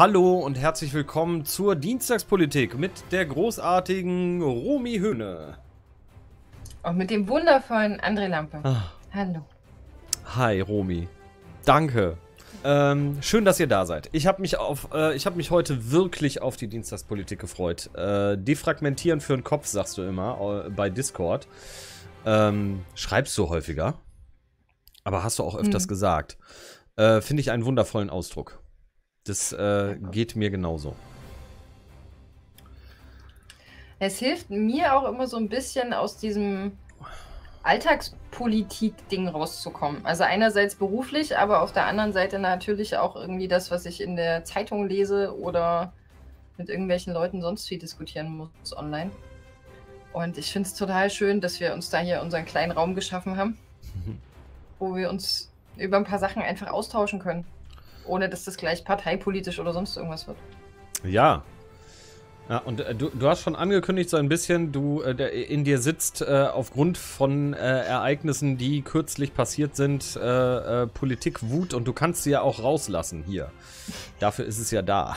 Hallo und herzlich willkommen zur Dienstagspolitik mit der großartigen Romy Höhne. Und mit dem wundervollen André Lampe. Hallo. Hi Romy. Danke. Schön, dass ihr da seid. Ich habe mich heute wirklich auf die Dienstagspolitik gefreut. Defragmentieren für den Kopf, sagst du immer, bei Discord. Schreibst du häufiger, aber hast du auch öfters gesagt. Finde ich einen wundervollen Ausdruck. Das geht mir genauso. Es hilft mir auch immer so ein bisschen aus diesem Alltagspolitik-Ding rauszukommen. Also einerseits beruflich, aber auf der anderen Seite natürlich auch irgendwie das, was ich in der Zeitung lese oder mit irgendwelchen Leuten sonst viel diskutieren muss online. Und ich finde es total schön, dass wir uns da hier unseren kleinen Raum geschaffen haben, wo wir uns über ein paar Sachen einfach austauschen können. Ohne dass das gleich parteipolitisch oder sonst irgendwas wird. Ja. Ja, und du hast schon angekündigt, so ein bisschen, in dir sitzt aufgrund von Ereignissen, die kürzlich passiert sind, Politikwut, und du kannst sie ja auch rauslassen hier. Dafür ist es ja da.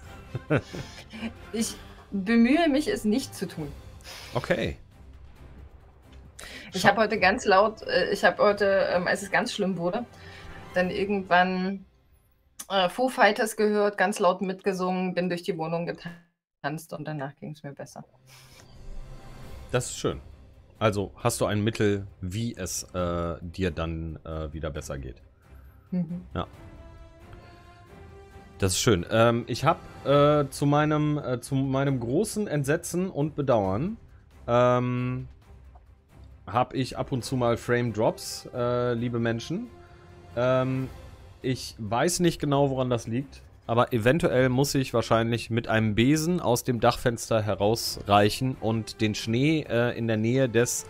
Ich bemühe mich, es nicht zu tun. Okay. Ich habe heute ganz laut, als es ganz schlimm wurde, dann irgendwann Foo Fighters gehört, ganz laut mitgesungen, bin durch die Wohnung getanzt und danach ging es mir besser. Das ist schön. Also hast du ein Mittel, wie es dir dann wieder besser geht. Ja. Das ist schön. Ich habe zu meinem großen Entsetzen und Bedauern habe ich ab und zu mal Frame Drops, liebe Menschen. Ich weiß nicht genau, woran das liegt, aber eventuell muss ich wahrscheinlich mit einem Besen aus dem Dachfenster herausreichen und den Schnee in der Nähe des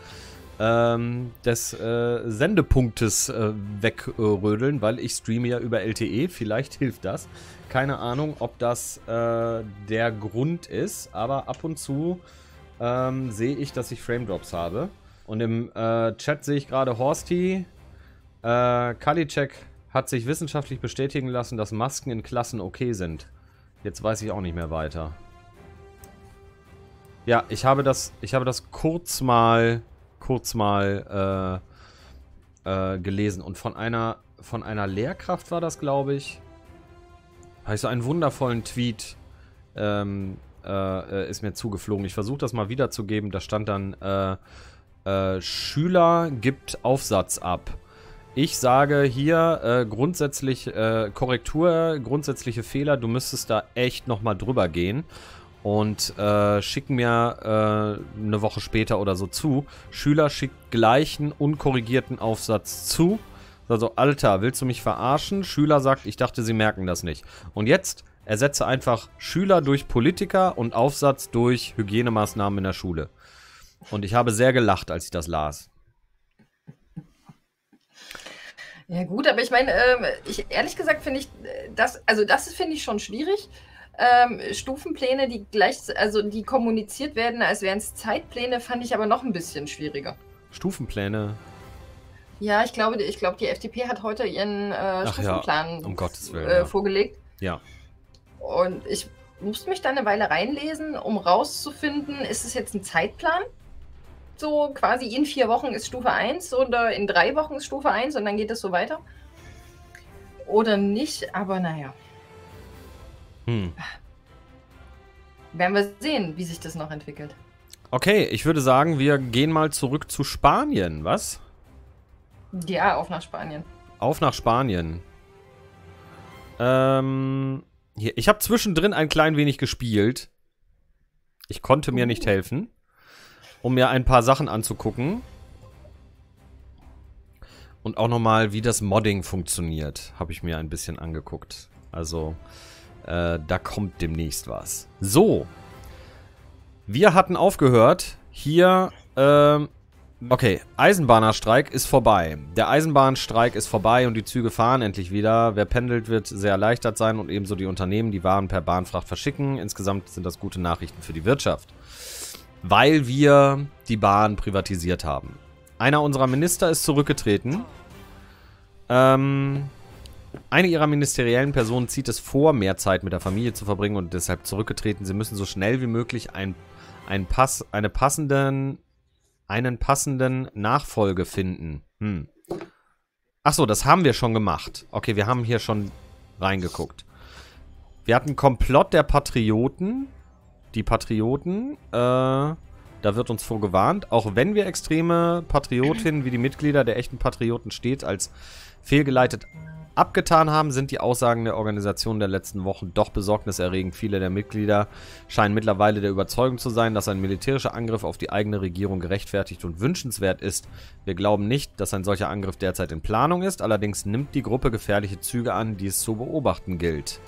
Sendepunktes wegrödeln, weil ich streame ja über LTE. Vielleicht hilft das. Keine Ahnung, ob das der Grund ist, aber ab und zu sehe ich, dass ich Frame Drops habe. Und im Chat sehe ich gerade Horsti, Kalicek hat sich wissenschaftlich bestätigen lassen, dass Masken in Klassen okay sind. Jetzt weiß ich auch nicht mehr weiter. Ja, ich habe das kurz mal gelesen. Und von einer Lehrkraft war das, glaube ich. Habe ich so einen wundervollen Tweet ist mir zugeflogen. Ich versuche das mal wiederzugeben. Da stand dann, Schüler gibt Aufsatz ab. Ich sage hier grundsätzlich Korrektur, grundsätzliche Fehler. Du müsstest da echt nochmal drüber gehen. Und schicken mir eine Woche später oder so zu. Schüler schickt gleichen unkorrigierten Aufsatz zu. Also, Alter, willst du mich verarschen? Schüler sagt, ich dachte, sie merken das nicht. Und jetzt ersetze einfach Schüler durch Politiker und Aufsatz durch Hygienemaßnahmen in der Schule. Und ich habe sehr gelacht, als ich das las. Ja gut, aber ich meine, ehrlich gesagt finde ich das finde ich schon schwierig. Stufenpläne, die kommuniziert werden, als wären es Zeitpläne, fand ich aber noch ein bisschen schwieriger. Stufenpläne? Ja, ich glaube, die FDP hat heute ihren Stufenplan um Gottes Willen, vorgelegt. Ja. Und ich musste mich da eine Weile reinlesen, um rauszufinden, ist es jetzt ein Zeitplan? So quasi in 4 Wochen ist Stufe 1 oder in 3 Wochen ist Stufe 1 und dann geht es so weiter. Oder nicht, aber naja. Werden wir sehen, wie sich das noch entwickelt. Okay, ich würde sagen, wir gehen mal zurück zu Spanien, was? Ja, auf nach Spanien. Auf nach Spanien. Hier, ich habe zwischendrin ein klein wenig gespielt. Ich konnte mir nicht helfen, um mir ein paar Sachen anzugucken. Und auch nochmal, wie das Modding funktioniert, habe ich mir ein bisschen angeguckt. Also, da kommt demnächst was. So. Wir hatten aufgehört, hier, okay, Eisenbahnerstreik ist vorbei. Der Eisenbahnstreik ist vorbei und die Züge fahren endlich wieder. Wer pendelt, wird sehr erleichtert sein und ebenso die Unternehmen, die Waren per Bahnfracht verschicken. Insgesamt sind das gute Nachrichten für die Wirtschaft. Weil wir die Bahn privatisiert haben. Einer unserer Minister ist zurückgetreten. Eine ihrer ministeriellen Personen zieht es vor, mehr Zeit mit der Familie zu verbringen und deshalb zurückgetreten. Sie müssen so schnell wie möglich einen passenden Nachfolge finden. Achso, das haben wir schon gemacht. Okay, wir haben hier schon reingeguckt. Wir hatten Komplott der Patrioten. Die Patrioten, da wird uns vorgewarnt, auch wenn wir extreme Patriotinnen wie die Mitglieder der echten Patrioten stets als fehlgeleitet abgetan haben, sind die Aussagen der Organisation der letzten Wochen doch besorgniserregend. Viele der Mitglieder scheinen mittlerweile der Überzeugung zu sein, dass ein militärischer Angriff auf die eigene Regierung gerechtfertigt und wünschenswert ist. Wir glauben nicht, dass ein solcher Angriff derzeit in Planung ist, allerdings nimmt die Gruppe gefährliche Züge an, die es zu beobachten gilt.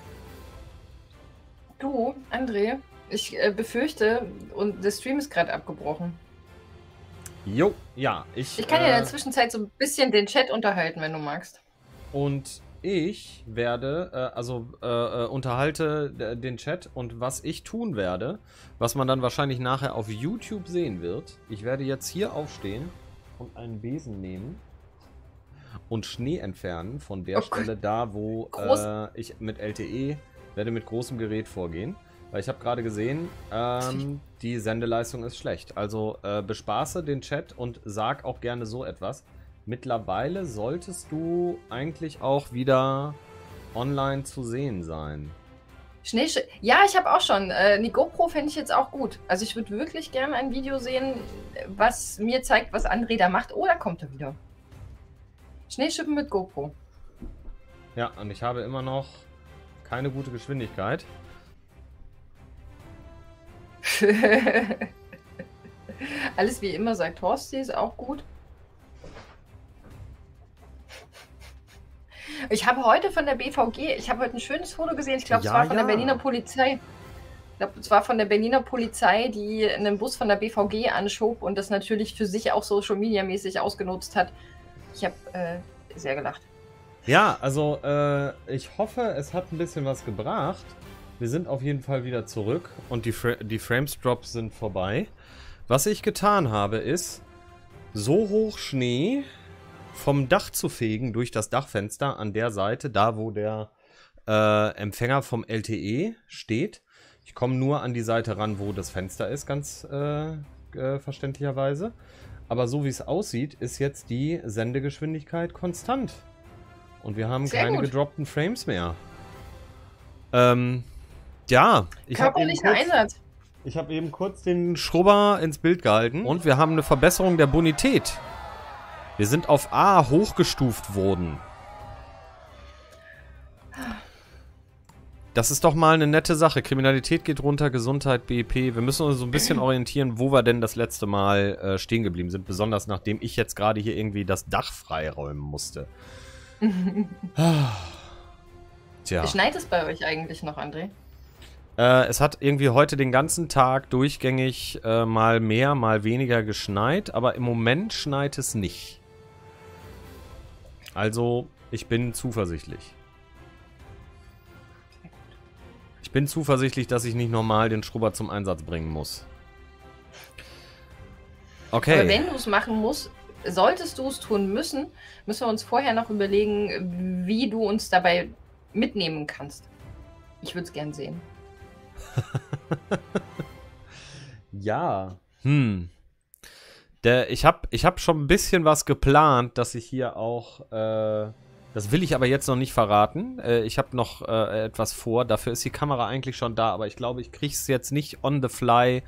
Du, André, ich befürchte, und der Stream ist gerade abgebrochen. Jo, ja, ich kann ja in der Zwischenzeit so ein bisschen den Chat unterhalten, wenn du magst. Und ich werde, unterhalte den Chat und was ich tun werde, was man dann wahrscheinlich nachher auf YouTube sehen wird. Ich werde jetzt hier aufstehen und einen Besen nehmen und Schnee entfernen von der Stelle da, wo ich mit LTE werde mit großem Gerät vorgehen. Weil ich habe gerade gesehen, die Sendeleistung ist schlecht. Also bespaße den Chat und sag auch gerne so etwas. Mittlerweile solltest du eigentlich auch wieder online zu sehen sein. Ja, ich habe auch schon. Die GoPro fände ich jetzt auch gut. Also ich würde wirklich gerne ein Video sehen, was mir zeigt, was André da macht. Oh, da kommt er wieder. Schneeschippen mit GoPro. Ja, und ich habe immer noch keine gute Geschwindigkeit. Alles wie immer, sagt Horsti, ist auch gut. Ich habe heute von der BVG, ich habe heute ein schönes Foto gesehen, ich glaube, es war von der Berliner Polizei. Ich glaube, es war von der Berliner Polizei, die einen Bus von der BVG anschob und das natürlich für sich auch Social-Media-mäßig ausgenutzt hat. Ich habe sehr gelacht. Ja, also ich hoffe, es hat ein bisschen was gebracht. Wir sind auf jeden Fall wieder zurück und die Frames-Drops sind vorbei. Was ich getan habe, ist so hoch Schnee vom Dach zu fegen durch das Dachfenster an der Seite, da wo der Empfänger vom LTE steht. Ich komme nur an die Seite ran, wo das Fenster ist, ganz verständlicherweise. Aber so wie es aussieht, ist jetzt die Sendegeschwindigkeit konstant. Und wir haben keine gedroppten Frames mehr. Ja, ich habe eben kurz den Schrubber ins Bild gehalten und wir haben eine Verbesserung der Bonität. Wir sind auf A hochgestuft worden. Das ist doch mal eine nette Sache. Kriminalität geht runter, Gesundheit, BIP. Wir müssen uns so ein bisschen orientieren, wo wir denn das letzte Mal stehen geblieben sind. Besonders nachdem ich jetzt gerade hier irgendwie das Dach freiräumen musste. Tja. Schneit es bei euch eigentlich noch, André? Es hat irgendwie heute den ganzen Tag durchgängig mal mehr, mal weniger geschneit. Aber im Moment schneit es nicht. Also, ich bin zuversichtlich. Ich bin zuversichtlich, dass ich nicht normal den Schrubber zum Einsatz bringen muss. Okay. Aber wenn du es machen musst, solltest du es tun müssen, müssen wir uns vorher noch überlegen, wie du uns dabei mitnehmen kannst. Ich würde es gern sehen. Ja. Ich hab schon ein bisschen was geplant, dass ich hier auch, das will ich aber jetzt noch nicht verraten. Ich habe noch etwas vor, dafür ist die Kamera eigentlich schon da, aber ich glaube, ich kriege es jetzt nicht on the fly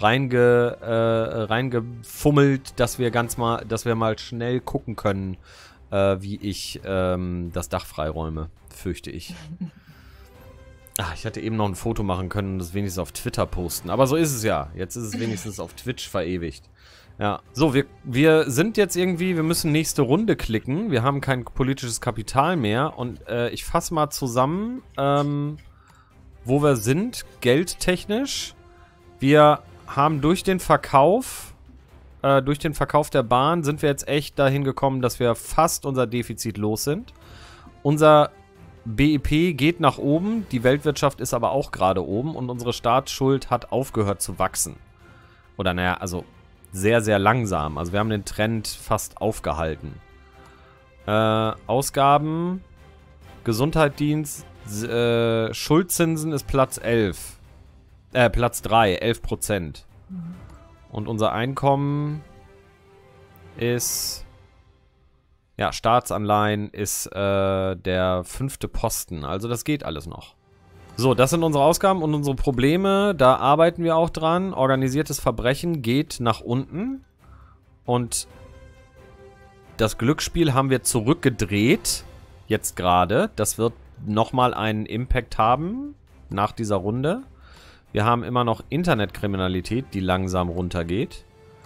reingefummelt, dass wir mal schnell gucken können, wie ich das Dach freiräume, fürchte ich. Ach, ich hätte eben noch ein Foto machen können und das wenigstens auf Twitter posten, aber so ist es ja. Jetzt ist es wenigstens auf Twitch verewigt. Ja, so, wir sind jetzt irgendwie, wir müssen nächste Runde klicken. Wir haben kein politisches Kapital mehr. Und ich fasse mal zusammen, wo wir sind, geldtechnisch. Wir haben durch den Verkauf der Bahn sind wir jetzt echt dahin gekommen, dass wir fast unser Defizit los sind. Unser BIP geht nach oben, die Weltwirtschaft ist aber auch gerade oben und unsere Staatsschuld hat aufgehört zu wachsen. Oder naja, also sehr, sehr langsam. Also wir haben den Trend fast aufgehalten. Ausgaben, Gesundheitsdienst, Schuldzinsen ist Platz 11. Platz 3, 11%. Und unser Einkommen ist... Ja, Staatsanleihen ist der 5. Posten. Also das geht alles noch. So, das sind unsere Ausgaben und unsere Probleme. Da arbeiten wir auch dran. Organisiertes Verbrechen geht nach unten. Und das Glücksspiel haben wir zurückgedreht. Jetzt gerade. Das wird nochmal einen Impact haben nach dieser Runde. Wir haben immer noch Internetkriminalität, die langsam runtergeht.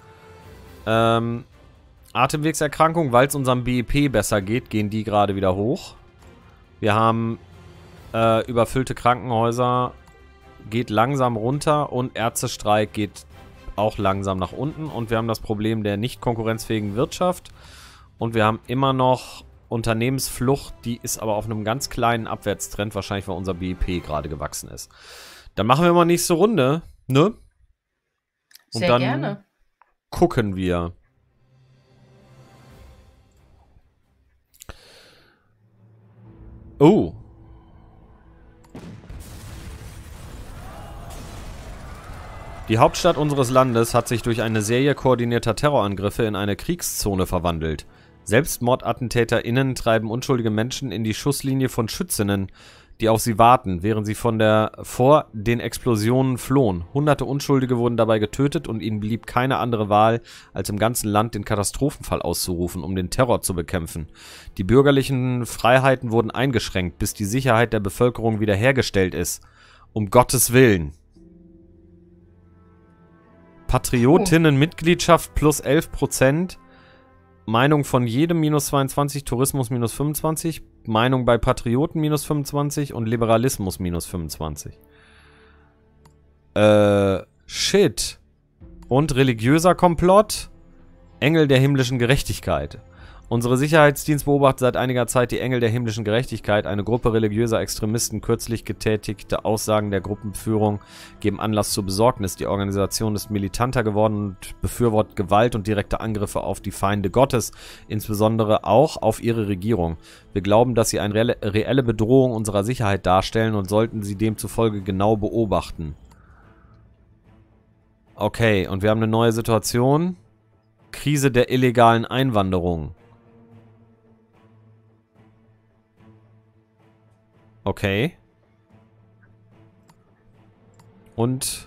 Atemwegserkrankung, weil es unserem BIP besser geht, gehen die gerade wieder hoch. Wir haben überfüllte Krankenhäuser, geht langsam runter und Ärztestreik geht auch langsam nach unten. Und wir haben das Problem der nicht konkurrenzfähigen Wirtschaft. Und wir haben immer noch Unternehmensflucht, die ist aber auf einem ganz kleinen Abwärtstrend, wahrscheinlich weil unser BIP gerade gewachsen ist. Dann machen wir mal nächste Runde, ne? Und Sehr dann gerne. gucken wir. Oh. Die Hauptstadt unseres Landes hat sich durch eine Serie koordinierter Terrorangriffe in eine Kriegszone verwandelt. SelbstmordattentäterInnen treiben unschuldige Menschen in die Schusslinie von Schützinnen, die auf sie warten, während sie vor den Explosionen flohen. Hunderte Unschuldige wurden dabei getötet und ihnen blieb keine andere Wahl, als im ganzen Land den Katastrophenfall auszurufen, um den Terror zu bekämpfen. Die bürgerlichen Freiheiten wurden eingeschränkt, bis die Sicherheit der Bevölkerung wiederhergestellt ist. Um Gottes Willen. Patriotinnen-Mitgliedschaft plus 11%. Meinung von jedem minus 22, Tourismus minus 25, Meinung bei Patrioten minus 25 und Liberalismus minus 25. Shit. Und religiöser Komplott, Engel der himmlischen Gerechtigkeit. Unsere Sicherheitsdienst beobachtet seit einiger Zeit die Engel der himmlischen Gerechtigkeit. Eine Gruppe religiöser Extremisten, kürzlich getätigte Aussagen der Gruppenführung geben Anlass zur Besorgnis. Die Organisation ist militanter geworden und befürwortet Gewalt und direkte Angriffe auf die Feinde Gottes, insbesondere auch auf ihre Regierung. Wir glauben, dass sie eine reelle Bedrohung unserer Sicherheit darstellen und sollten sie demzufolge genau beobachten. Okay, und wir haben eine neue Situation. Krise der illegalen Einwanderung. Okay. Und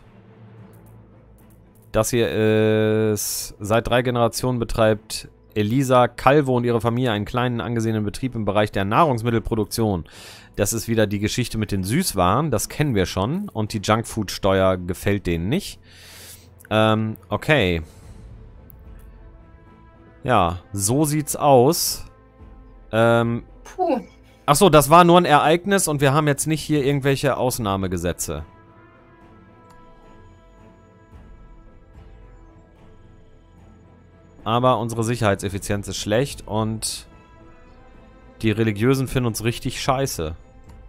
das hier ist, seit 3 Generationen betreibt Elisa Calvo und ihre Familie einen kleinen angesehenen Betrieb im Bereich der Nahrungsmittelproduktion. Das ist wieder die Geschichte mit den Süßwaren, das kennen wir schon. Und die Junkfood-Steuer gefällt denen nicht. Okay. Ja, so sieht's aus. Puh. Achso, das war nur ein Ereignis und wir haben jetzt nicht hier irgendwelche Ausnahmegesetze. Aber unsere Sicherheitseffizienz ist schlecht und die Religiösen finden uns richtig scheiße.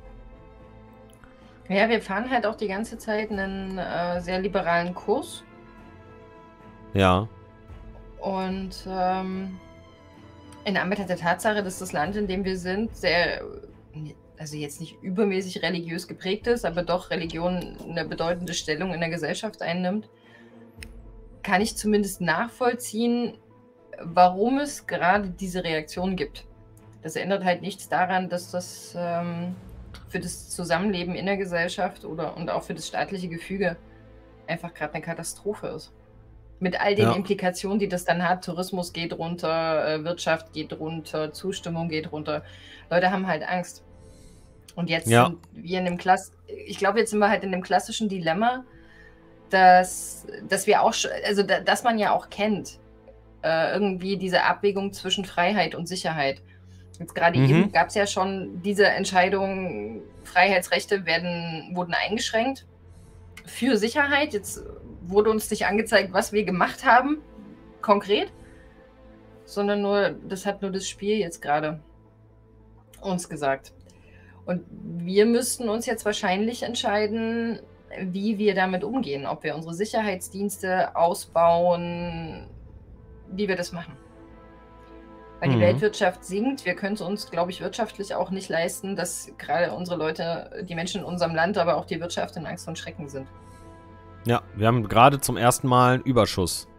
Ja, wir fahren halt auch die ganze Zeit einen sehr liberalen Kurs. Ja. Und in Anbetracht der Tatsache, dass das Land, in dem wir sind, sehr, also jetzt nicht übermäßig religiös geprägt ist, aber doch Religion eine bedeutende Stellung in der Gesellschaft einnimmt, kann ich zumindest nachvollziehen, warum es gerade diese Reaktion gibt. Das ändert halt nichts daran, dass das für das Zusammenleben in der Gesellschaft und auch für das staatliche Gefüge einfach gerade eine Katastrophe ist. Mit all den Implikationen, die das dann hat. Tourismus geht runter, Wirtschaft geht runter, Zustimmung geht runter. Leute haben halt Angst. Und jetzt sind wir in dem ich glaube, jetzt sind wir halt in dem klassischen Dilemma, dass wir auch, also dass man ja auch kennt, irgendwie diese Abwägung zwischen Freiheit und Sicherheit. Jetzt gerade eben gab es ja schon diese Entscheidung, Freiheitsrechte wurden eingeschränkt für Sicherheit. Jetzt wurde uns nicht angezeigt, was wir gemacht haben, konkret, sondern das hat nur das Spiel jetzt gerade uns gesagt. Und wir müssten uns jetzt wahrscheinlich entscheiden, wie wir damit umgehen, ob wir unsere Sicherheitsdienste ausbauen, wie wir das machen. Weil die Weltwirtschaft sinkt. Wir können es uns, glaube ich, wirtschaftlich auch nicht leisten, dass gerade unsere Leute, die Menschen in unserem Land, aber auch die Wirtschaft in Angst und Schrecken sind. Ja, wir haben gerade zum ersten Mal einen Überschuss.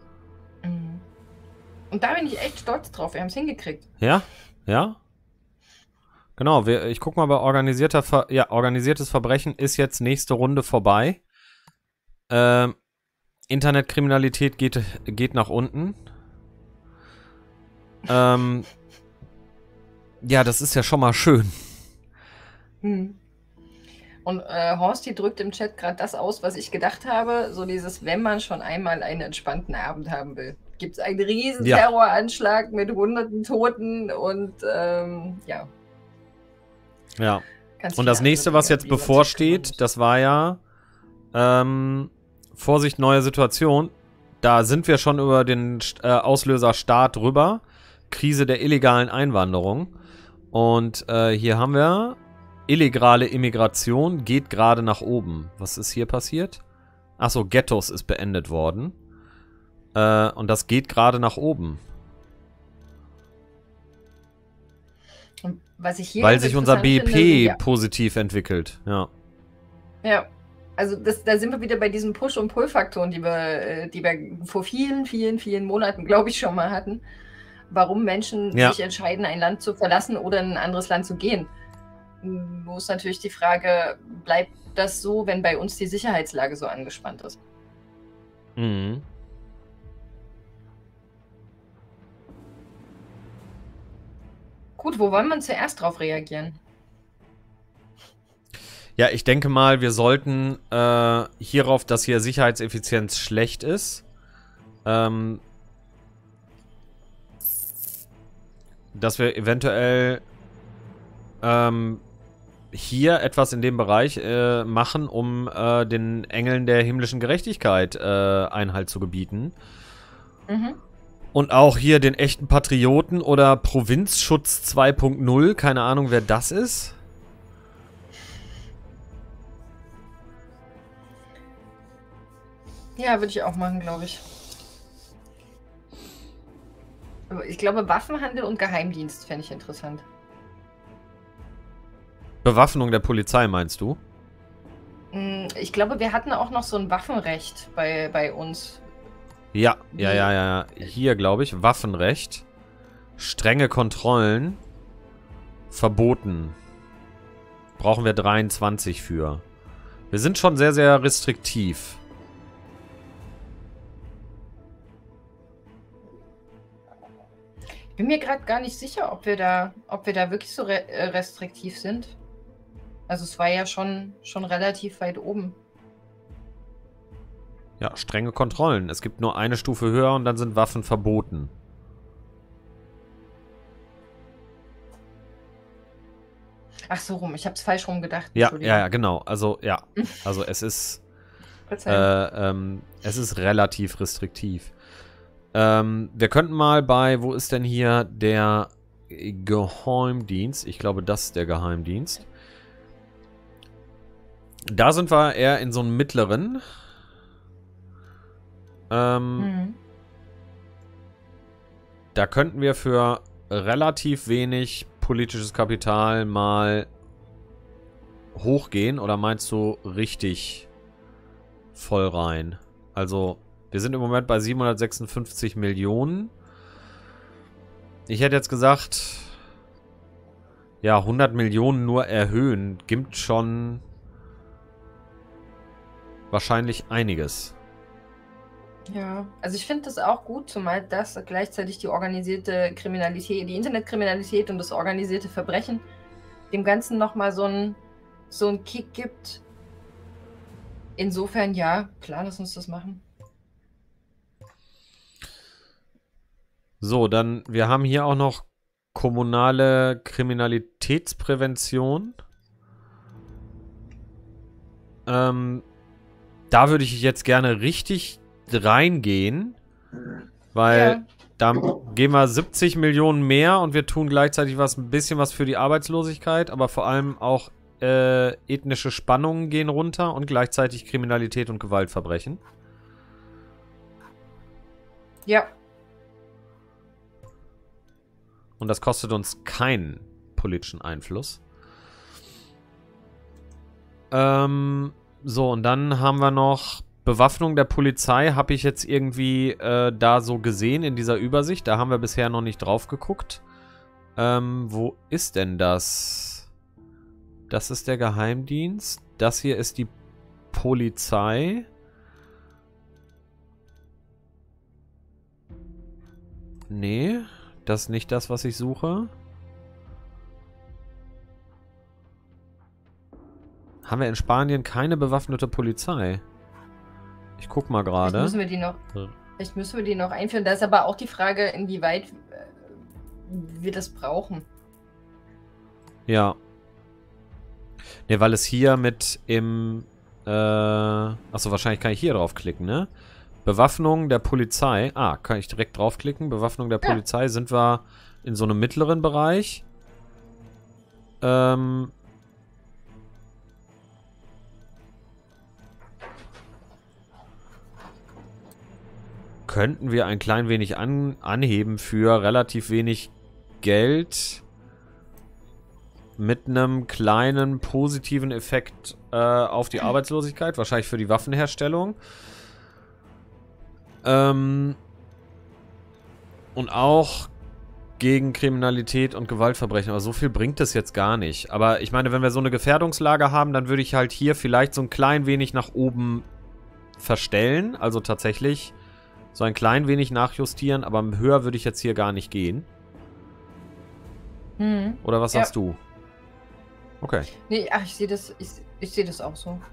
Und da bin ich echt stolz drauf. Wir haben es hingekriegt. Ja? Ja? Genau, ich guck mal bei organisiertes Verbrechen ist jetzt nächste Runde vorbei. Internetkriminalität geht nach unten. Ja, das ist ja schon mal schön. Und Horsti drückt im Chat gerade das aus, was ich gedacht habe. So dieses, wenn man schon einmal einen entspannten Abend haben will. Gibt es einen riesen Terroranschlag mit hunderten Toten und ja. Ja. Und das nächste, was jetzt bevorsteht, das war ja Vorsicht, neue Situation. Da sind wir schon über den Auslöser Staat drüber. Krise der illegalen Einwanderung. Und hier haben wir illegale Immigration geht gerade nach oben. Was ist hier passiert? Achso, Ghettos ist beendet worden. Und das geht gerade nach oben. Was ich hier weil sich unser BIP positiv entwickelt. Ja. Ja. Also da sind wir wieder bei diesen Push- und Pull-Faktoren, die wir vor vielen, vielen, vielen Monaten, glaube ich, schon mal hatten. Warum Menschen sich entscheiden, ein Land zu verlassen oder in ein anderes Land zu gehen. Wo ist natürlich die Frage, bleibt das so, wenn bei uns die Sicherheitslage so angespannt ist? Mhm. Gut, wo wollen wir zuerst drauf reagieren? Ja, ich denke mal, wir sollten hierauf, dass hier Sicherheitseffizienz schlecht ist, dass wir eventuell hier etwas in dem Bereich machen, um den Engeln der himmlischen Gerechtigkeit Einhalt zu gebieten. Mhm. Und auch hier den echten Patrioten oder Provinzschutz 2.0, keine Ahnung, wer das ist. Ja, würde ich auch machen, glaube ich. Aber ich glaube, Waffenhandel und Geheimdienst fände ich interessant. Bewaffnung der Polizei, meinst du? Ich glaube, wir hatten auch noch so ein Waffenrecht bei uns. Ja. Hier, glaube ich, Waffenrecht. Strenge Kontrollen. Verboten. Brauchen wir 23 für. Wir sind schon sehr, sehr restriktiv. Ich bin mir gerade gar nicht sicher, ob wir da wirklich so restriktiv sind. Also es war ja schon relativ weit oben. Ja, strenge Kontrollen. Es gibt nur eine Stufe höher und dann sind Waffen verboten. Ach so rum, ich habe es falsch rum gedacht. Ja, genau. Also, ja. Also es ist es ist relativ restriktiv. Wir könnten mal bei, wo ist denn hier der Geheimdienst? Ich glaube, das ist der Geheimdienst. Da sind wir eher in so einem mittleren. Da könnten wir für relativ wenig politisches Kapital mal hochgehen. Oder meinst du richtig voll rein? Also, wir sind im Moment bei 756 Millionen. Ich hätte jetzt gesagt, ja, 100 Millionen nur erhöhen. Gibt schon wahrscheinlich einiges. Ja, also ich finde das auch gut, zumal das gleichzeitig die organisierte Kriminalität, die Internetkriminalität und das organisierte Verbrechen dem Ganzen nochmal so einen Kick gibt. Insofern, ja, klar, lass uns das machen. So, dann, wir haben hier auch noch kommunale Kriminalitätsprävention. Da würde ich jetzt gerne richtig reingehen, weil da geben wir 70 Millionen mehr und wir tun gleichzeitig ein bisschen was für die Arbeitslosigkeit, aber vor allem auch ethnische Spannungen gehen runter und gleichzeitig Kriminalität und Gewaltverbrechen. Ja. Und das kostet uns keinen politischen Einfluss. So, und dann haben wir noch Bewaffnung der Polizei. Habe ich jetzt irgendwie da so gesehen in dieser Übersicht. Da haben wir bisher noch nicht drauf geguckt. Wo ist denn das? Das ist der Geheimdienst. Das hier ist die Polizei. Nee, das ist nicht das, was ich suche. Haben wir in Spanien keine bewaffnete Polizei? Ich guck mal gerade. Vielleicht müssen wir die noch einführen. Da ist aber auch die Frage, inwieweit wir das brauchen. Ja. Ne, weil es hier mit im... achso, wahrscheinlich kann ich hier draufklicken, ne? Bewaffnung der Polizei. Ah, kann ich direkt draufklicken. Bewaffnung der Polizei. Sind wir in so einem mittleren Bereich. Könnten wir ein klein wenig anheben für relativ wenig Geld mit einem kleinen positiven Effekt auf die Arbeitslosigkeit, wahrscheinlich für die Waffenherstellung. Und auch gegen Kriminalität und Gewaltverbrechen. Aber so viel bringt es jetzt gar nicht. Aber ich meine, wenn wir so eine Gefährdungslage haben, dann würde ich halt hier vielleicht so ein klein wenig nach oben verstellen. Also tatsächlich so ein klein wenig nachjustieren. Aber höher würde ich jetzt hier gar nicht gehen. Oder was sagst du? Okay. Nee, ach, ich sehe das, ich sehe das auch so.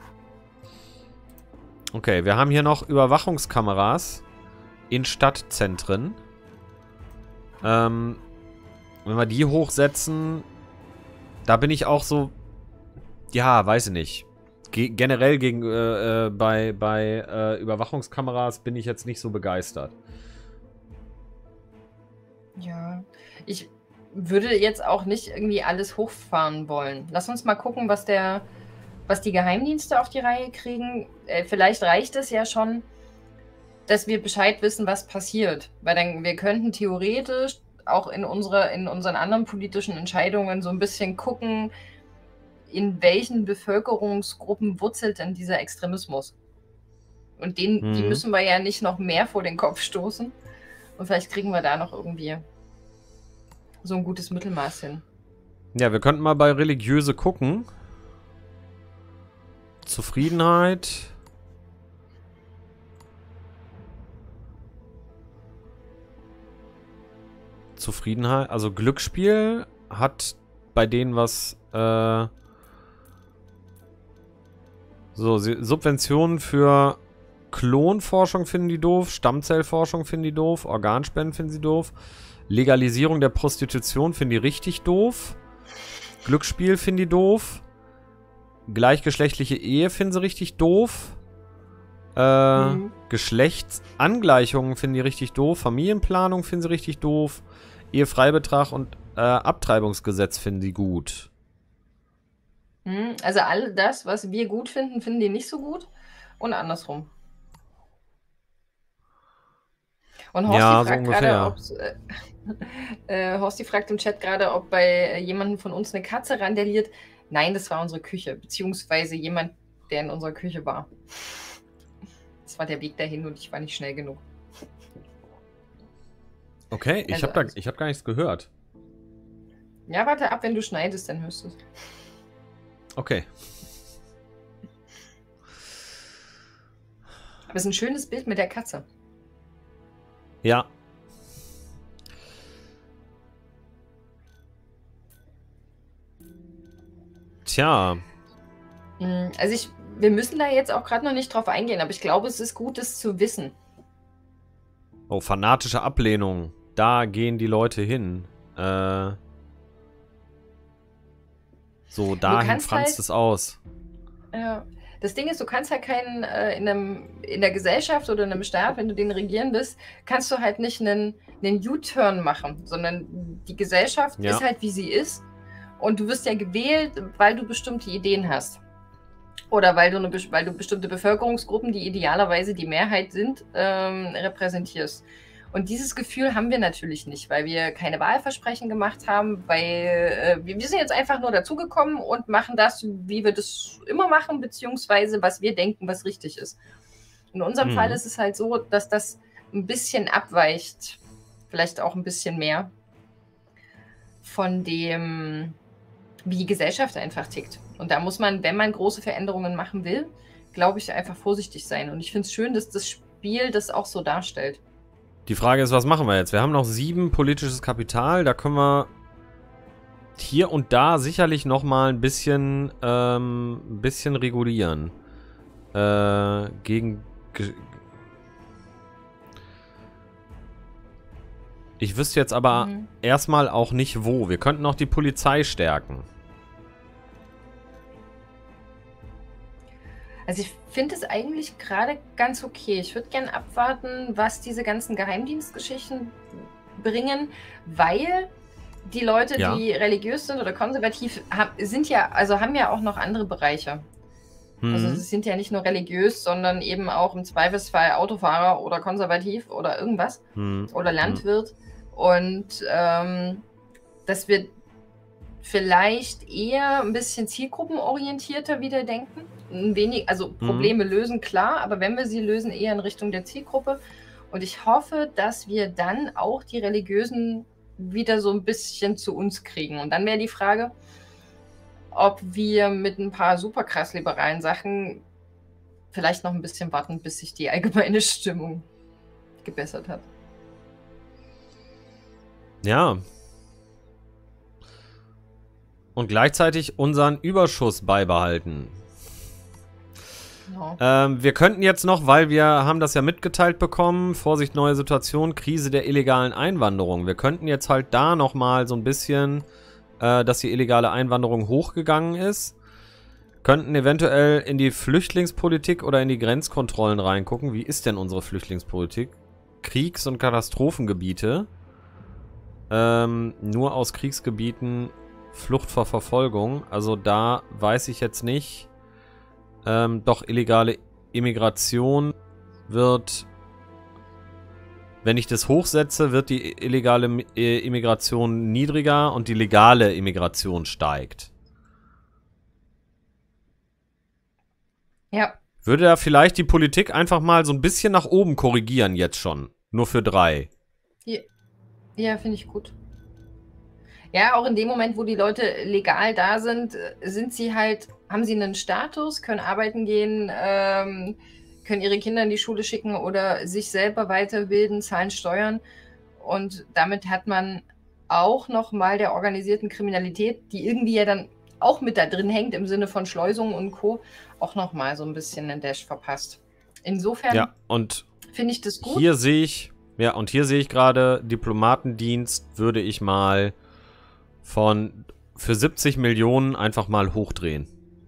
Okay, wir haben hier noch Überwachungskameras in Stadtzentren. Wenn wir die hochsetzen, da bin ich auch so, ja, weiß ich nicht. Generell gegen bei Überwachungskameras bin ich jetzt nicht so begeistert. Ja, ich würde jetzt auch nicht irgendwie alles hochfahren wollen. Lass uns mal gucken, was die Geheimdienste auf die Reihe kriegen. Vielleicht reicht es ja schon, dass wir Bescheid wissen, was passiert. Weil dann, wir könnten theoretisch auch in unseren anderen politischen Entscheidungen so ein bisschen gucken, in welchen Bevölkerungsgruppen wurzelt denn dieser Extremismus. Und die müssen wir ja nicht noch mehr vor den Kopf stoßen. Und vielleicht kriegen wir da noch irgendwie so ein gutes Mittelmaß hin. Ja, wir könnten mal bei Religiöse gucken. Zufriedenheit. Zufriedenheit. Also Glücksspiel hat bei denen was... so, Subventionen für Klonforschung finden die doof. Stammzellforschung finden die doof. Organspenden finden sie doof. Legalisierung der Prostitution finden die richtig doof. Glücksspiel finden die doof. Gleichgeschlechtliche Ehe finden sie richtig doof. Geschlechtsangleichungen finden die richtig doof. Familienplanung finden sie richtig doof. Ehefreibetrag und Abtreibungsgesetz finden sie gut. Also all das, was wir gut finden, finden die nicht so gut. Und andersrum. Und Horsti Ja, so fragt ungefähr. gerade, Horsti fragt im Chat gerade, ob bei jemandem von uns eine Katze randaliert. Nein, das war unsere Küche, beziehungsweise jemand, der in unserer Küche war. Das war der Weg dahin und ich war nicht schnell genug. Okay, ich Also, hab gar nichts gehört. Ja, warte ab, wenn du schneidest, dann hörst du es. Okay. Aber es ist ein schönes Bild mit der Katze. Ja. Tja. Also wir müssen da jetzt auch gerade noch nicht drauf eingehen, aber ich glaube, es ist gut, das zu wissen. Oh, fanatische Ablehnung. Da gehen die Leute hin. So, dahin franzt es aus. Ja. Das Ding ist, du kannst halt keinen in der Gesellschaft oder in einem Staat, wenn du den regieren bist, kannst du halt nicht einen U-Turn machen, sondern die Gesellschaft ist halt, wie sie ist. Und du wirst ja gewählt, weil du bestimmte Ideen hast. Oder weil du bestimmte Bevölkerungsgruppen, die idealerweise die Mehrheit sind, repräsentierst. Und dieses Gefühl haben wir natürlich nicht, weil wir keine Wahlversprechen gemacht haben, weil wir sind jetzt einfach nur dazugekommen und machen das, wie wir das immer machen, beziehungsweise was wir denken, was richtig ist. In unserem Fall ist es halt so, dass das ein bisschen abweicht, vielleicht auch ein bisschen mehr von dem, wie die Gesellschaft einfach tickt. Und da muss man, wenn man große Veränderungen machen will, glaube ich, einfach vorsichtig sein. Und ich finde es schön, dass das Spiel das auch so darstellt. Die Frage ist, was machen wir jetzt? Wir haben noch 7 politisches Kapital. Da können wir hier und da sicherlich nochmal ein bisschen regulieren. Ich wüsste jetzt aber erstmal auch nicht wo. Wir könnten auch die Polizei stärken. Also ich finde es eigentlich gerade ganz okay. Ich würde gerne abwarten, was diese ganzen Geheimdienstgeschichten bringen, weil die Leute, die religiös sind oder konservativ, haben ja auch noch andere Bereiche. Also sie sind ja nicht nur religiös, sondern eben auch im Zweifelsfall Autofahrer oder konservativ oder irgendwas oder Landwirt. Und dass wir vielleicht eher ein bisschen zielgruppenorientierter wieder denken. Also Probleme lösen, klar, aber wenn wir sie lösen, eher in Richtung der Zielgruppe. Und ich hoffe, dass wir dann auch die Religiösen wieder so ein bisschen zu uns kriegen. Und dann wäre die Frage, ob wir mit ein paar super krass liberalen Sachen vielleicht noch ein bisschen warten, bis sich die allgemeine Stimmung gebessert hat. Ja. Und gleichzeitig unseren Überschuss beibehalten. Ja. Wir könnten jetzt noch, weil wir haben das ja mitgeteilt bekommen, Vorsicht, neue Situation, Krise der illegalen Einwanderung. Wir könnten jetzt halt da nochmal so ein bisschen, dass die illegale Einwanderung hochgegangen ist, könnten eventuell in die Flüchtlingspolitik oder in die Grenzkontrollen reingucken. Wie ist denn unsere Flüchtlingspolitik? Kriegs- und Katastrophengebiete. Nur aus Kriegsgebieten Flucht vor Verfolgung. Also da weiß ich jetzt nicht. Doch illegale Immigration wird, wenn ich das hochsetze, wird die illegale Immigration niedriger und die legale Immigration steigt. Ja. Würde da vielleicht die Politik einfach mal so ein bisschen nach oben korrigieren jetzt schon? Nur für 3. Ja, finde ich gut. Ja, auch in dem Moment, wo die Leute legal da sind, haben sie einen Status, können arbeiten gehen, können ihre Kinder in die Schule schicken oder sich selber weiterbilden, zahlen Steuern. Und damit hat man auch nochmal der organisierten Kriminalität, die irgendwie ja dann auch mit da drin hängt, im Sinne von Schleusungen und Co., auch nochmal so ein bisschen einen Dash verpasst. Insofern finde ich das gut. Hier sehe ich gerade, Diplomatendienst würde ich mal für 70 Millionen einfach mal hochdrehen.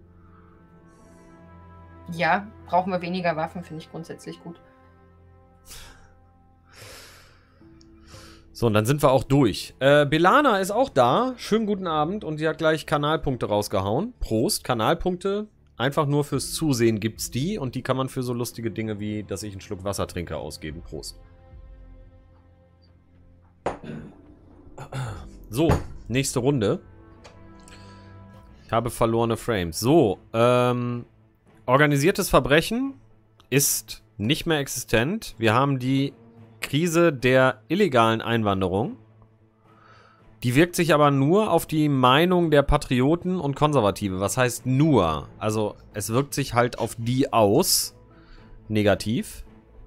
Ja, brauchen wir weniger Waffen, finde ich grundsätzlich gut. So, und dann sind wir auch durch. Belana ist auch da. Schönen guten Abend und die hat gleich Kanalpunkte rausgehauen. Prost, Kanalpunkte. Einfach nur fürs Zusehen gibt's die und die kann man für so lustige Dinge wie, dass ich einen Schluck Wasser trinke, ausgeben. Prost. So, nächste Runde. Ich habe verlorene Frames. So, organisiertes Verbrechen ist nicht mehr existent. Wir haben die Krise der illegalen Einwanderung. Die wirkt sich aber nur auf die Meinung der Patrioten und Konservative. Was heißt nur? Also, es wirkt sich halt auf die aus. Negativ.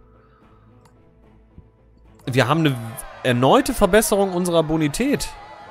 Wir haben eine erneute Verbesserung unserer Bonität.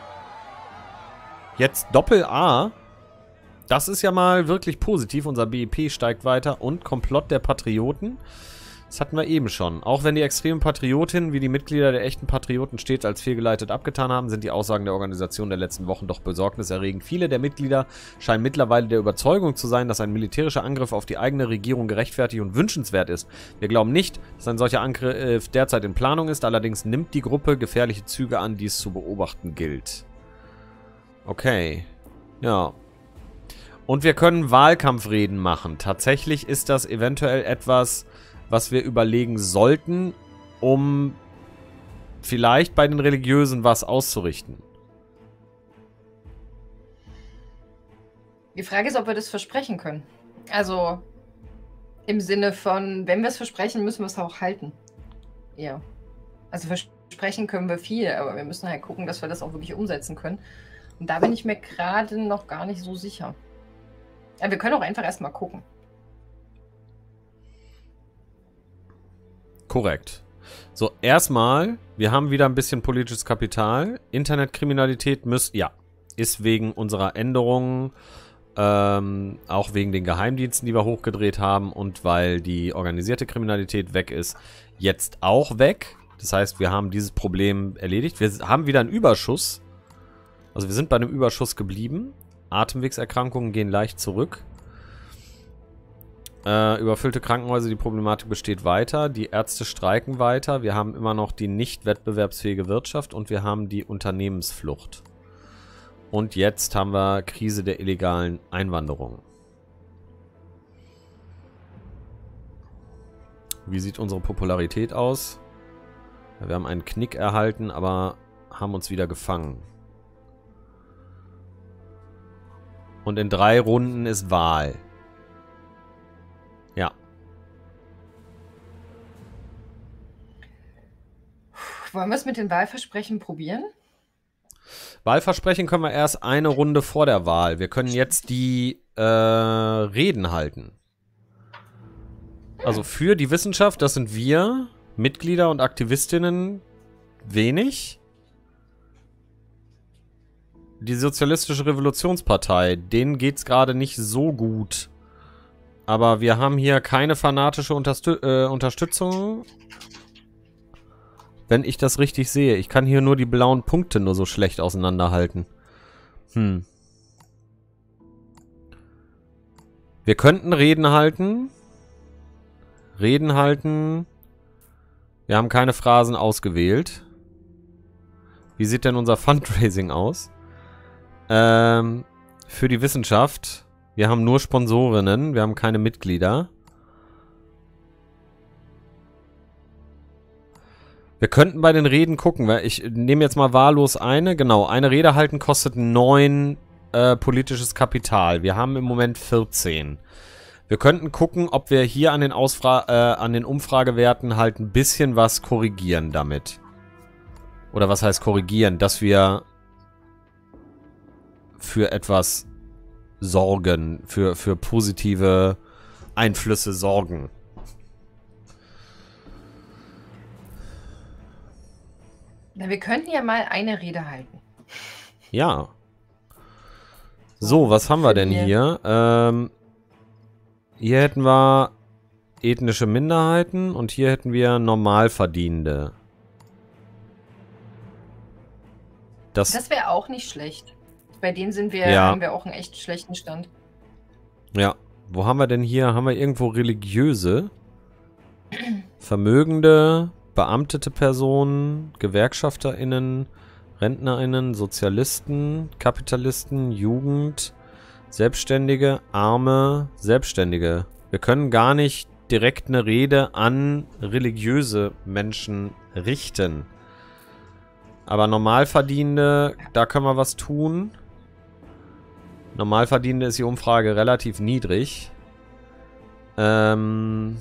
Jetzt Doppel-A. Das ist ja mal wirklich positiv. Unser BIP steigt weiter und Komplott der Patrioten. Das hatten wir eben schon. Auch wenn die extremen Patriotinnen wie die Mitglieder der echten Patrioten stets als fehlgeleitet abgetan haben, sind die Aussagen der Organisation der letzten Wochen doch besorgniserregend. Viele der Mitglieder scheinen mittlerweile der Überzeugung zu sein, dass ein militärischer Angriff auf die eigene Regierung gerechtfertigt und wünschenswert ist. Wir glauben nicht, dass ein solcher Angriff derzeit in Planung ist. Allerdings nimmt die Gruppe gefährliche Züge an, die es zu beobachten gilt. Okay. Ja. Und wir können Wahlkampfreden machen. Tatsächlich ist das eventuell etwas, was wir überlegen sollten, um vielleicht bei den Religiösen was auszurichten. Die Frage ist, ob wir das versprechen können. Also im Sinne von, wenn wir es versprechen, müssen wir es auch halten. Ja. Also versprechen können wir viel, aber wir müssen halt gucken, dass wir das auch wirklich umsetzen können. Und da bin ich mir gerade noch gar nicht so sicher. Ja, wir können auch einfach erstmal gucken. Korrekt. So, erstmal, wir haben wieder ein bisschen politisches Kapital. Internetkriminalität ist wegen unserer Änderungen, auch wegen den Geheimdiensten, die wir hochgedreht haben und weil die organisierte Kriminalität weg ist, jetzt auch weg. Das heißt, wir haben dieses Problem erledigt. Wir haben wieder einen Überschuss. Also wir sind bei einem Überschuss geblieben. Atemwegserkrankungen gehen leicht zurück. Überfüllte Krankenhäuser, die Problematik besteht weiter. Die Ärzte streiken weiter. Wir haben immer noch die nicht wettbewerbsfähige Wirtschaft und wir haben die Unternehmensflucht. Und jetzt haben wir Krise der illegalen Einwanderung. Wie sieht unsere Popularität aus? Ja, wir haben einen Knick erhalten, aber haben uns wieder gefangen. Und in 3 Runden ist Wahl. Ja. Wollen wir es mit den Wahlversprechen probieren? Wahlversprechen können wir erst eine Runde vor der Wahl. Wir können jetzt die Reden halten. Also für die Wissenschaft, das sind wir, Mitglieder und Aktivistinnen, wenig. Die Sozialistische Revolutionspartei, denen geht es gerade nicht so gut. Aber wir haben hier keine fanatische Unterstützung. Wenn ich das richtig sehe. Ich kann hier nur die blauen Punkte nur so schlecht auseinanderhalten. Wir könnten Reden halten. Reden halten. Wir haben keine Phrasen ausgewählt. Wie sieht denn unser Fundraising aus? Für die Wissenschaft. Wir haben nur Sponsorinnen. Wir haben keine Mitglieder. Wir könnten bei den Reden gucken, weil ich nehme jetzt mal wahllos eine. Genau, eine Rede halten kostet 9 politisches Kapital. Wir haben im Moment 14. Wir könnten gucken, ob wir hier an den Umfragewerten halt ein bisschen was korrigieren damit. Oder was heißt korrigieren? Dass wir für etwas sorgen, für positive Einflüsse sorgen. Na, wir könnten ja mal eine Rede halten. Ja. So, was haben wir denn hier? Hier hätten wir ethnische Minderheiten und hier hätten wir Normalverdienende. Das wäre auch nicht schlecht. Bei denen haben wir auch einen echt schlechten Stand. Ja. Wo haben wir denn hier? Haben wir irgendwo religiöse? Vermögende, beamtete Personen, GewerkschafterInnen, RentnerInnen, Sozialisten, Kapitalisten, Jugend, Selbstständige, Arme, Selbstständige. Wir können gar nicht direkt eine Rede an religiöse Menschen richten. Aber Normalverdienende, da können wir was tun. Normalverdienende ist die Umfrage relativ niedrig. Haben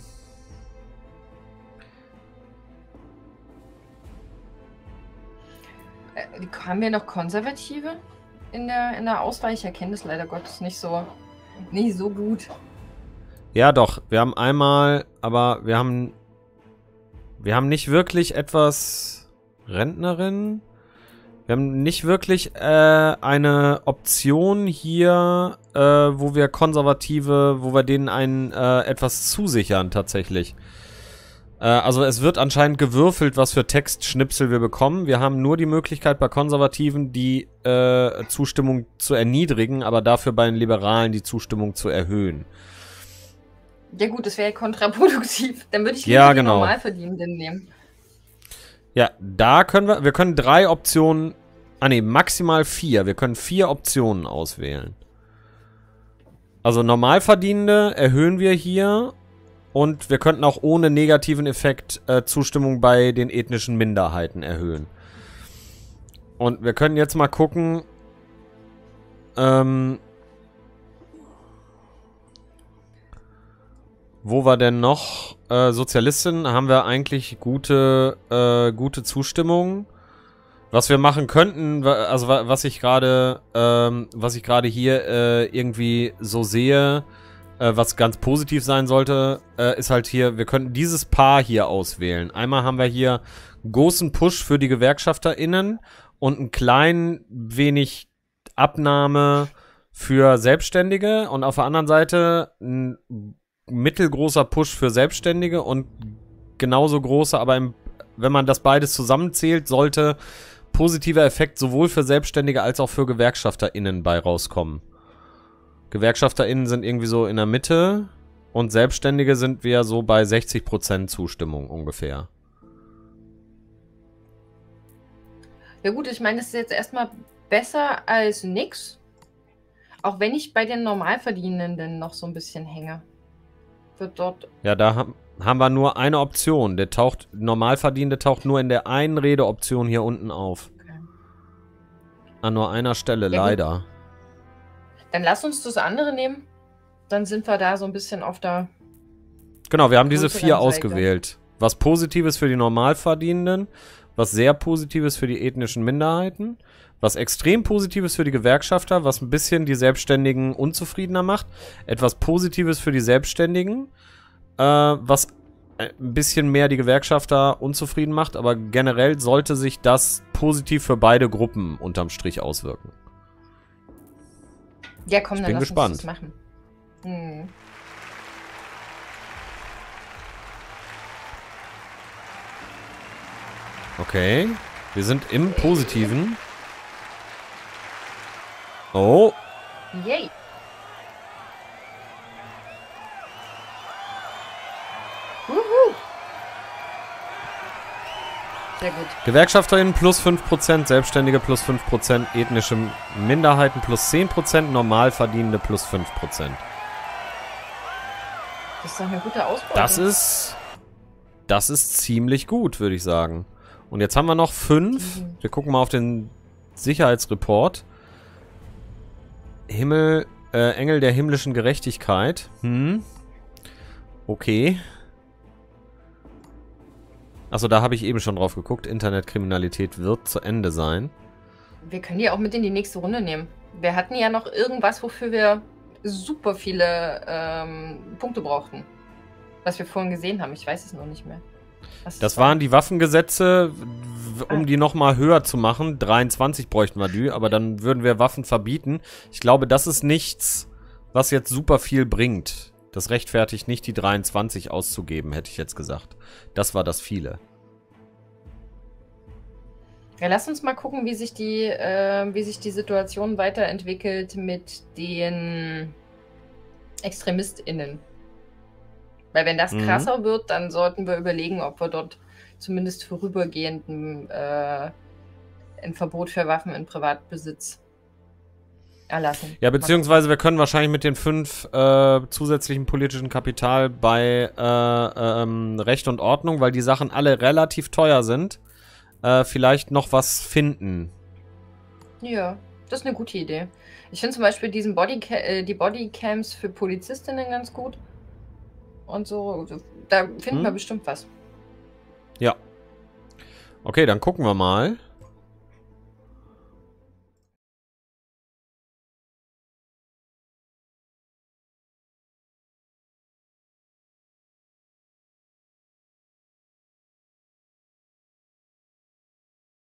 wir noch Konservative in der Auswahl? Ich erkenne das leider Gottes nicht so gut. Ja, doch. Wir haben einmal, aber wir haben nicht wirklich etwas Rentnerin. Wir haben nicht wirklich eine Option hier, wo wir denen etwas zusichern tatsächlich. Also es wird anscheinend gewürfelt, was für Textschnipsel wir bekommen. Wir haben nur die Möglichkeit bei Konservativen die Zustimmung zu erniedrigen, aber dafür bei den Liberalen die Zustimmung zu erhöhen. Ja gut, das wäre ja kontraproduktiv. Dann würde ich lieber die Normalverdienenden nehmen. Ja, da können wir können 3 Optionen, maximal 4. Wir können 4 Optionen auswählen. Also Normalverdienende erhöhen wir hier Und wir könnten auch ohne negativen Effekt Zustimmung bei den ethnischen Minderheiten erhöhen. Und wir können jetzt mal gucken, wo war denn noch? Sozialisten haben wir eigentlich gute Zustimmung. Was wir machen könnten, also was ich gerade hier irgendwie so sehe, was ganz positiv sein sollte, ist halt hier, wir könnten dieses Paar hier auswählen. Einmal haben wir hier großen Push für die GewerkschafterInnen und einen kleinen wenig Abnahme für Selbstständige und auf der anderen Seite ein mittelgroßer Push für Selbstständige und genauso großer, aber wenn man das beides zusammenzählt, sollte positiver Effekt sowohl für Selbstständige als auch für GewerkschafterInnen bei rauskommen. GewerkschafterInnen sind irgendwie so in der Mitte und Selbstständige sind wir so bei 60% Zustimmung ungefähr. Ja gut, ich meine, das ist jetzt erstmal besser als nix. Auch wenn ich bei den Normalverdienenden noch so ein bisschen hänge. Wird dort... Ja, da haben wir nur eine Option. Der Normalverdienende taucht nur in der einen Redeoption hier unten auf. Okay. An nur einer Stelle, ja, leider. Gut. Dann lass uns das andere nehmen. Dann sind wir da so ein bisschen auf der... Genau, wir haben diese 4 ausgewählt. Was Positives für die Normalverdienenden, was sehr Positives für die ethnischen Minderheiten, was extrem Positives für die Gewerkschafter, was ein bisschen die Selbstständigen unzufriedener macht, etwas Positives für die Selbstständigen, was ein bisschen mehr die Gewerkschafter unzufrieden macht, aber generell sollte sich das positiv für beide Gruppen unterm Strich auswirken. Ja, komm, dann lass gespannt. Uns das machen. Hm. Okay, wir sind im Positiven. Oh. Yay. Sehr gut. GewerkschafterInnen plus 5%, Selbstständige plus 5%, ethnische Minderheiten plus 10%, Normalverdienende plus 5%. Das ist doch eine gute Ausbeute. Das ist ziemlich gut, würde ich sagen. Und jetzt haben wir noch 5. Wir gucken mal auf den Sicherheitsreport. Engel der himmlischen Gerechtigkeit. Okay. Achso, da habe ich eben schon drauf geguckt. Internetkriminalität wird zu Ende sein. Wir können die auch mit in die nächste Runde nehmen. Wir hatten ja noch irgendwas, wofür wir super viele Punkte brauchten. Was wir vorhin gesehen haben. Ich weiß es noch nicht mehr. Das waren die Waffengesetze, um die nochmal höher zu machen. 23 bräuchten wir die, aber dann würden wir Waffen verbieten. Ich glaube, das ist nichts, was jetzt super viel bringt. Das rechtfertigt nicht, die 23 auszugeben, hätte ich jetzt gesagt. Das war das viele. Ja, lass uns mal gucken, wie sich die Situation weiterentwickelt mit den ExtremistInnen. Weil wenn das krasser wird, dann sollten wir überlegen, ob wir dort zumindest vorübergehend ein Verbot für Waffen in Privatbesitz erlassen. Ja, beziehungsweise wir können wahrscheinlich mit den 5 zusätzlichen politischen Kapital bei Recht und Ordnung, weil die Sachen alle relativ teuer sind, vielleicht noch was finden. Ja, das ist eine gute Idee. Ich finde zum Beispiel die Bodycams für Polizistinnen ganz gut. Und so, da finden wir bestimmt was. Ja. Okay, dann gucken wir mal.